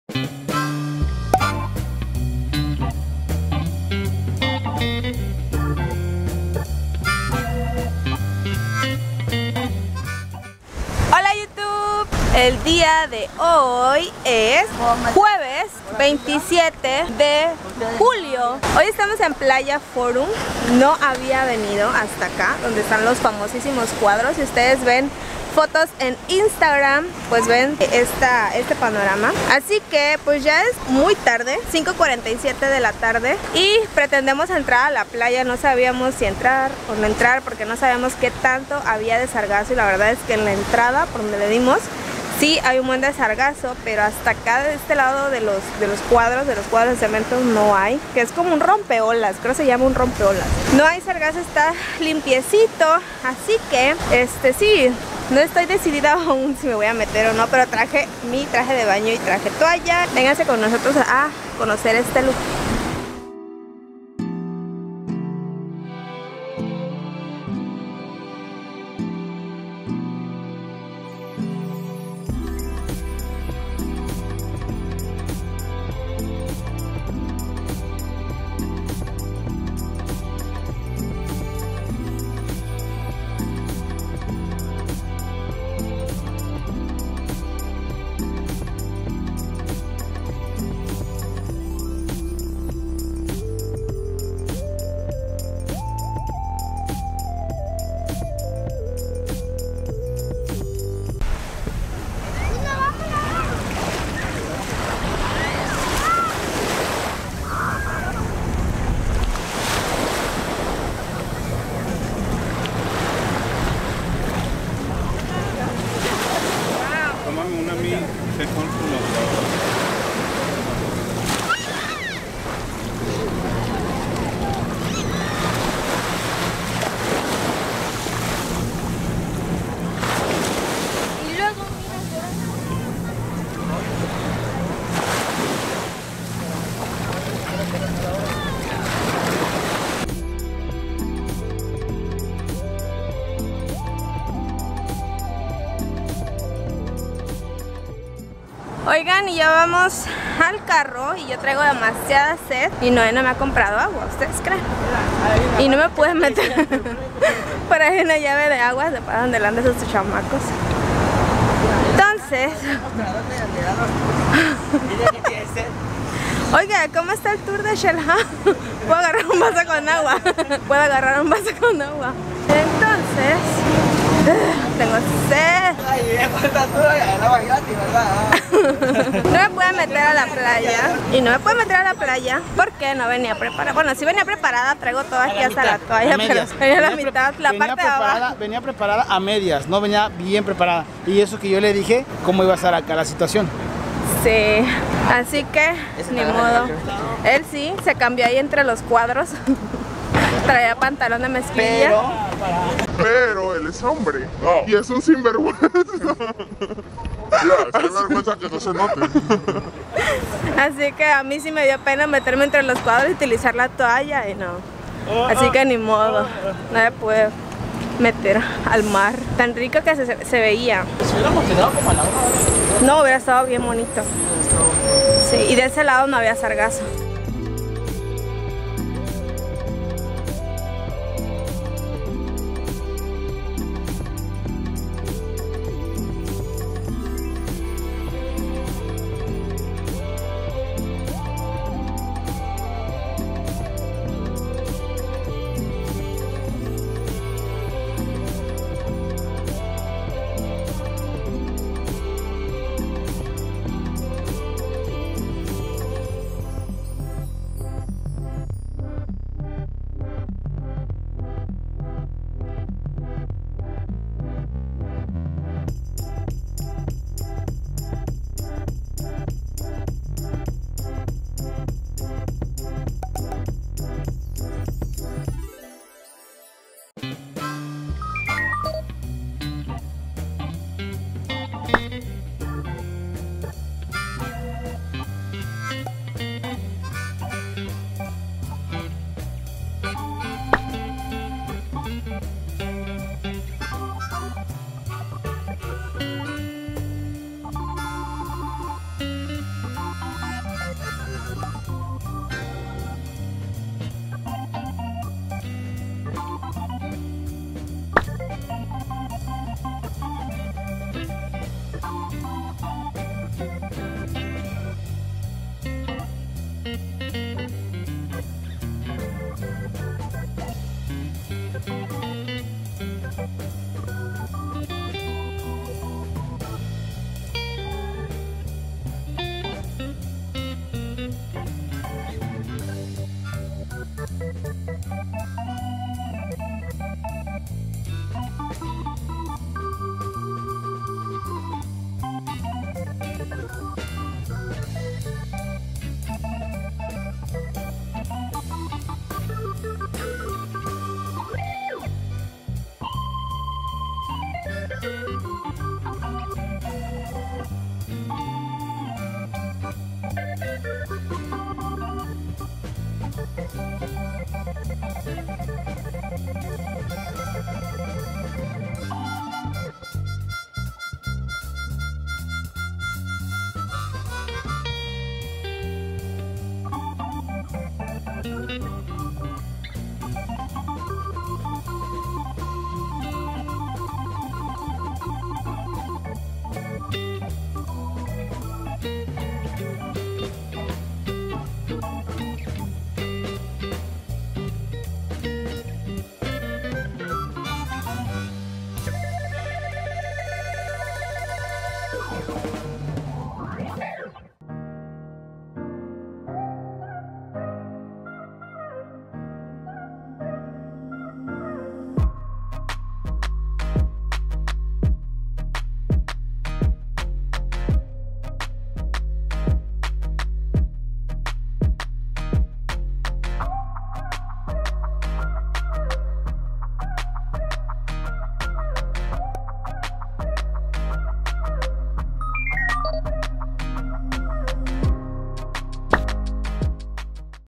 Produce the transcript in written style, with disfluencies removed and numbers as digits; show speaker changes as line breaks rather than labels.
Hola YouTube, el día de hoy es jueves 27 de julio. Hoy estamos en Playa Forum. No había venido hasta acá, donde están los famosísimos cuadros. Si ustedes ven fotos en Instagram, pues ven este panorama. Así que pues ya es muy tarde, 5:47 de la tarde, y pretendemos entrar a la playa. No sabíamos si entrar o no entrar porque no sabíamos qué tanto había de sargazo, y la verdad es que en la entrada por donde le dimos sí hay un buen de sargazo, pero hasta acá de este lado de los cuadros de cemento no hay, que es como un rompeolas, creo que se llama un rompeolas. No hay sargazo, está limpiecito, así que sí, no estoy decidida aún si me voy a meter o no, pero traje mi traje de baño y traje toalla. Vénganse con nosotros a conocer este lugar. Oigan, y ya vamos al carro y yo traigo demasiada sed y Noé no me ha comprado agua, ¿ustedes creen? Y no me pueden meter. Por ahí una llave de agua, se pasan delante de esos chamacos. Entonces, oiga, ¿cómo está el tour de Shelha? ¿Puedo agarrar un vaso con agua? ¿Puedo agarrar un vaso con agua? Entonces, tengo sed. No me puedo meter a la playa. Y no me puedo meter a la playa porque no venía preparada. Bueno, sí venía preparada, traigo todo aquí hasta la toalla, pero venía a la mitad, la parte de abajo.
Venía preparada a medias, no venía bien preparada. Y eso que yo le dije, cómo iba a estar acá la situación.
Sí, así que ni modo. Él sí, se cambió ahí entre los cuadros. Traía pantalón de mezclilla.
Pero él es hombre y es un sinvergüenza. Ya, sinvergüenza que no se note.
Así que a mí sí me dio pena meterme entre los cuadros y utilizar la toalla y no. Así que ni modo, no me puedo meter al mar. Tan rico que se veía.
Si hubiéramos quedado como al agua.
No, hubiera estado bien bonito. Sí, y de ese lado no había sargazo.